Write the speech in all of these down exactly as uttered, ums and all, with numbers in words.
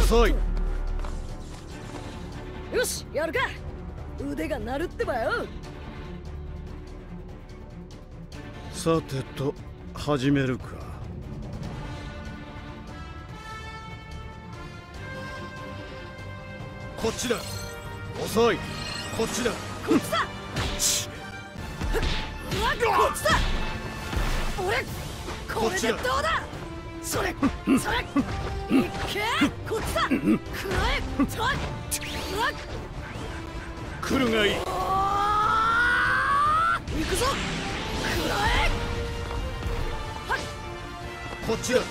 遅い。 よし、やるか。腕が鳴るってばよ。 さてと始めるか。こっちだ。遅い。こっちだ。 こっちだ。うわ、こっちだ。俺、これでどうだ。それ、それ。いっけ。こっちだ。くらえ。ちょい。うわ。 来るがいい。 行くぞ。くらえ。はっ。 こっちだ。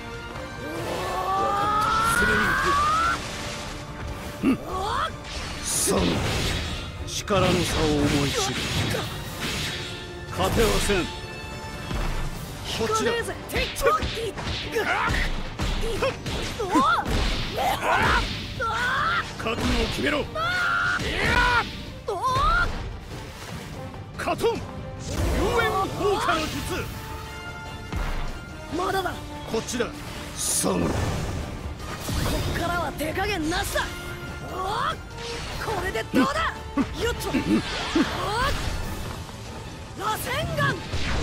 すぐに行く。さあ、力の差を思い知る。勝てはせん。こっちだ。覚悟を決めろ。カトン遊園放火の術。 まだだ。 こっちだ。サム。こっからは手加減なしだ。これでどうだ。よっと。螺旋丸。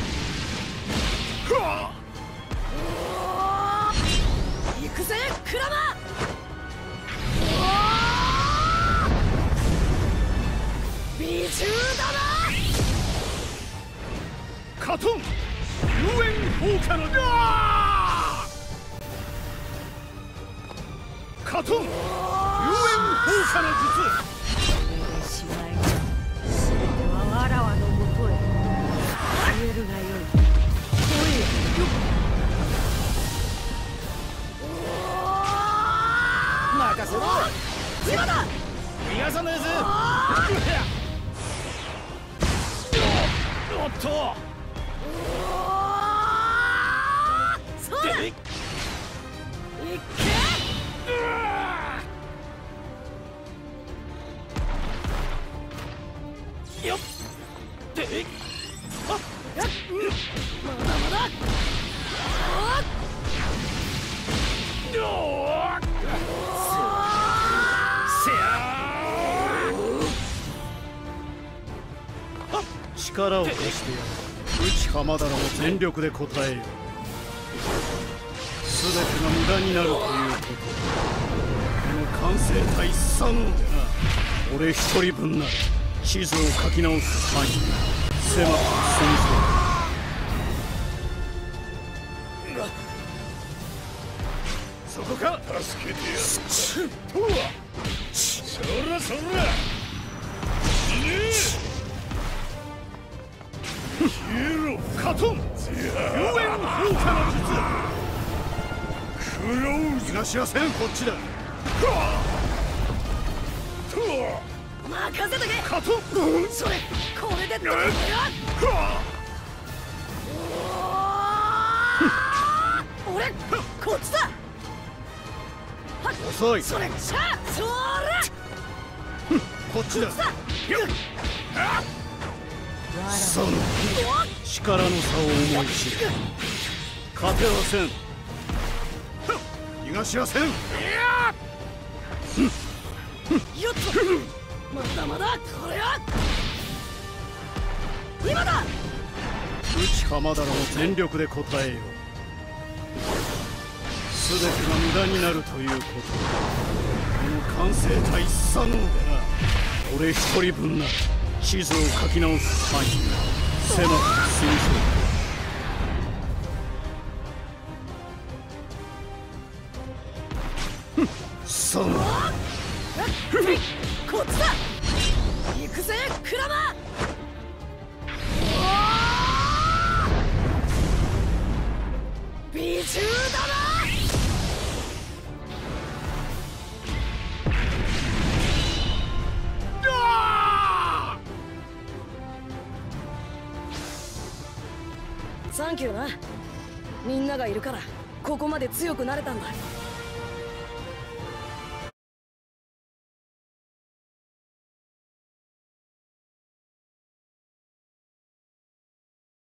行くぜクラマ。美獣だな。 カトン遊園放火のカトン遊園放火の術。 試合が全てはわらわのもとへ言えるがよい。おいよ任せろ。今だ。 逃がさねえぜ。おっと。 そうだ。いっけ。 よっ。でいっ。 あっ。まだまだ。 力を貸してやる。内浜田らも全力で応えよう。全てが無駄になるということ。この完成体サノーでな。俺一人分なら地図を書き直す範囲狭く戦争。そこか。助けてやる。とはそらそら。死ね。消えろカトン遊園放火の術。クローズがしやせん。こっちだ。 任せとけカトン。 それこれでどうだよ。俺こっちだ。 遅い。 それしゃそれこっちだ。さあ力の差を思い知る。勝てはせん。逃がしやせん。よっと。まだまだこれは今だ。 内浜田らも全力で応えよう。全てが無駄になるということ。この完成体サノーでな。俺一人分なら地図を書き直す範囲狭く戦争。サノーこっちだ。行くぜクラマ。美獣だな。サンキューな。みんながいるからここまで強くなれたんだ。